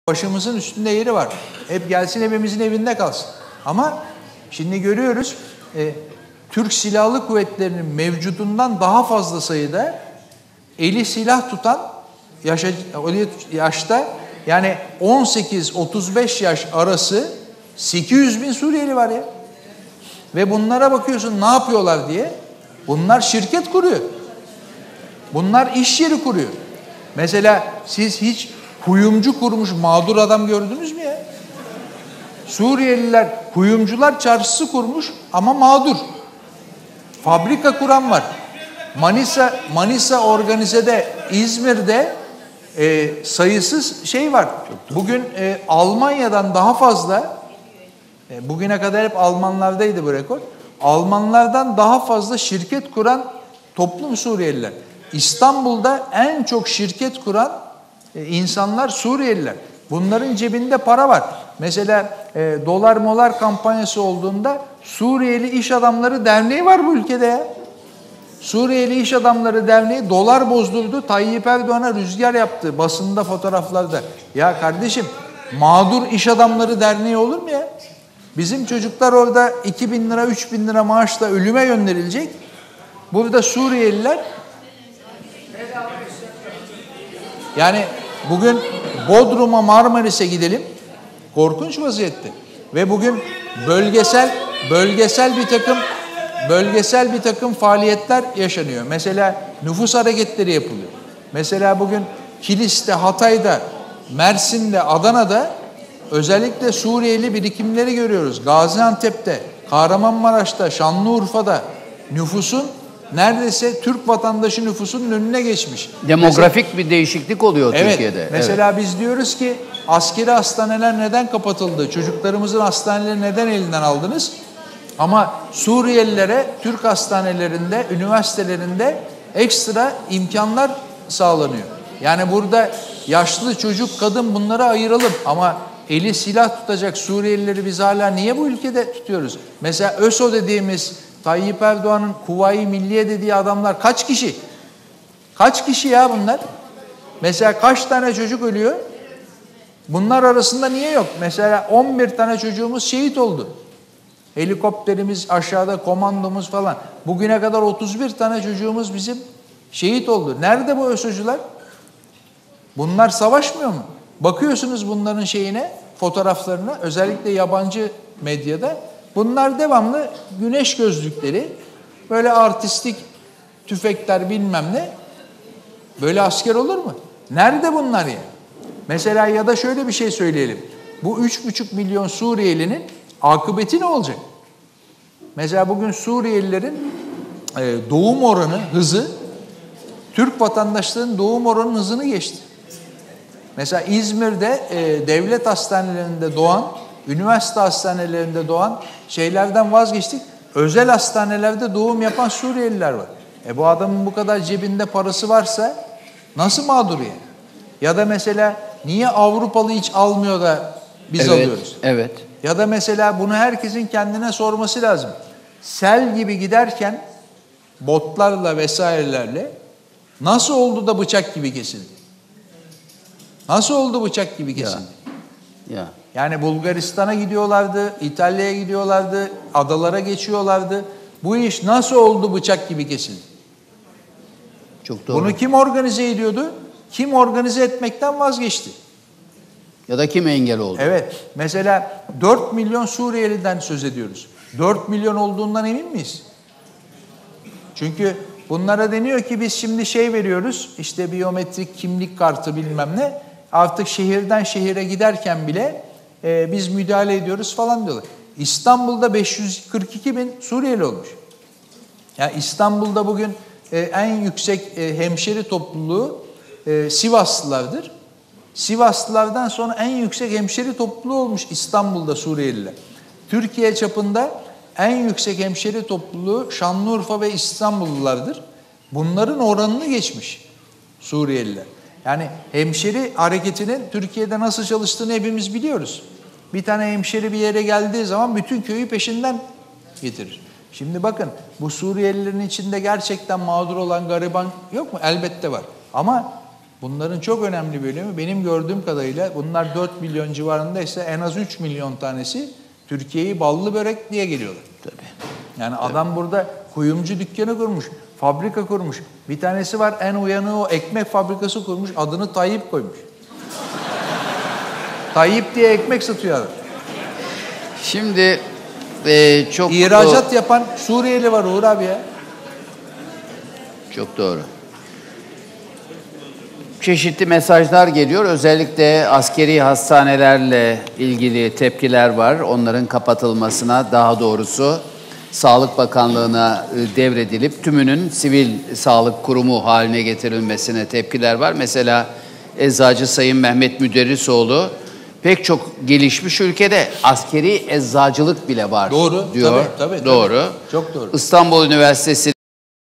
Başımızın üstünde yeri var. Hep gelsin, hepimizin evinde kalsın. Ama şimdi görüyoruz Türk Silahlı Kuvvetleri'nin mevcudundan daha fazla sayıda eli silah tutan yaşta, yani 18-35 yaş arası 800 bin Suriyeli var ya. Ve bunlara bakıyorsun ne yapıyorlar diye. Bunlar şirket kuruyor. Bunlar iş yeri kuruyor. Mesela siz hiç kuyumcu kurmuş mağdur adam gördünüz mü ya? Suriyeliler kuyumcular çarşısı kurmuş ama mağdur. Fabrika kuran var. Manisa organizede, İzmir'de sayısız şey var. Bugün Almanya'dan daha fazla, bugüne kadar hep Almanlardaydı bu rekor. Almanlardan daha fazla şirket kuran toplum Suriyeliler. İstanbul'da en çok şirket kuran insanlar Suriyeliler. Bunların cebinde para var. Mesela dolar molar kampanyası olduğunda Suriyeli İş Adamları Derneği var bu ülkede ya. Suriyeli İş Adamları Derneği dolar bozdurdu. Tayyip Erdoğan'a rüzgar yaptı basında, fotoğraflarda. Ya kardeşim, mağdur İş Adamları Derneği olur mu ya? Bizim çocuklar orada 2.000 lira, 3.000 lira maaşla ölüme gönderilecek. Burada Suriyeliler, yani bugün Bodrum'a, Marmaris'e gidelim. Korkunç vaziyette. Ve bugün bölgesel bir takım faaliyetler yaşanıyor. Mesela nüfus hareketleri yapılıyor. Mesela bugün Kilis'te, Hatay'da, Mersin'de, Adana'da özellikle Suriyeli birikimleri görüyoruz. Gaziantep'te, Kahramanmaraş'ta, Şanlıurfa'da nüfusun neredeyse Türk vatandaşı nüfusunun önüne geçmiş. Demografik bir değişiklik oluyor Türkiye'de. Mesela biz diyoruz ki askeri hastaneler neden kapatıldı? Çocuklarımızın hastaneleri neden elinden aldınız? Ama Suriyelilere Türk hastanelerinde, üniversitelerinde ekstra imkanlar sağlanıyor. Yani burada yaşlı çocuk, kadın, bunları ayıralım. Ama eli silah tutacak Suriyelileri biz hala niye bu ülkede tutuyoruz? Mesela ÖSO dediğimiz, Tayyip Erdoğan'ın Kuvayi Milliye dediği adamlar kaç kişi? Kaç kişi ya bunlar? Mesela kaç tane çocuk ölüyor? Bunlar arasında niye yok? Mesela 11 tane çocuğumuz şehit oldu. Helikopterimiz aşağıda, komandomuz falan. Bugüne kadar 31 tane çocuğumuz bizim şehit oldu. Nerede bu ÖSO'cular? Bunlar savaşmıyor mu? Bakıyorsunuz bunların fotoğraflarına, özellikle yabancı medyada. Bunlar devamlı güneş gözlükleri, böyle artistik tüfekler bilmem ne. Böyle asker olur mu? Nerede bunlar ya? Mesela ya da şöyle bir şey söyleyelim. Bu 3,5 milyon Suriyelinin akıbeti ne olacak? Mesela bugün Suriyelilerin doğum oranı, hızı, Türk vatandaşlarının doğum oranının hızını geçti. Mesela İzmir'de devlet hastanelerinde doğan, üniversite hastanelerinde doğan şeylerden vazgeçtik. Özel hastanelerde doğum yapan Suriyeliler var. Bu adamın bu kadar cebinde parası varsa nasıl mağdur yani? Ya da mesela niye Avrupalı hiç almıyor da biz alıyoruz? Evet. Ya da mesela bunu herkesin kendine sorması lazım. Sel gibi giderken botlarla vesairelerle nasıl oldu da bıçak gibi kesildi? Nasıl oldu bıçak gibi kesildi? Ya. Yani Bulgaristan'a gidiyorlardı, İtalya'ya gidiyorlardı, adalara geçiyorlardı. Bu iş nasıl oldu bıçak gibi kesildi? Çok doğru. Bunu kim organize ediyordu? Kim organize etmekten vazgeçti? Ya da kim engel oldu? Evet. Mesela 4 milyon Suriyeliden söz ediyoruz. 4 milyon olduğundan emin miyiz? Çünkü bunlara deniyor ki biz şimdi veriyoruz, işte biyometrik kimlik kartı bilmem ne. Artık şehirden şehire giderken bile biz müdahale ediyoruz falan diyorlar. İstanbul'da 542 bin Suriyeli olmuş. Yani İstanbul'da bugün en yüksek hemşeri topluluğu Sivaslılardır. Sivaslılardan sonra en yüksek hemşeri topluluğu olmuş İstanbul'da Suriyeliler. Türkiye çapında en yüksek hemşeri topluluğu Şanlıurfa ve İstanbullulardır. Bunların oranını geçmiş Suriyeliler. Yani hemşeri hareketinin Türkiye'de nasıl çalıştığını hepimiz biliyoruz. Bir tane hemşeri bir yere geldiği zaman bütün köyü peşinden getirir. Şimdi bakın, bu Suriyelilerin içinde gerçekten mağdur olan gariban yok mu? Elbette var. Ama Bunların çok önemli bölümü benim gördüğüm kadarıyla bunlar 4 milyon civarındaysa en az 3 milyon tanesi Türkiye'yi ballı börek diye geliyorlar. Tabii. Yani adam burada kuyumcu dükkanı kurmuş, fabrika kurmuş. Bir tanesi var en uyanığı o ekmek fabrikası kurmuş, adını Tayyip koymuş. Tayyip diye ekmek satıyor adam. Şimdi çok İhracat yapan Suriyeli var Uğur abi ya. Çok doğru. Çeşitli mesajlar geliyor. Özellikle askeri hastanelerle ilgili tepkiler var. Onların kapatılmasına, daha doğrusu Sağlık Bakanlığı'na devredilip tümünün sivil sağlık kurumu haline getirilmesine tepkiler var. Mesela Eczacı Sayın Mehmet Müderrisoğlu, pek çok gelişmiş ülkede askeri eczacılık bile var Doğru, diyor. tabii. Doğru. Çok doğru. İstanbul Üniversitesi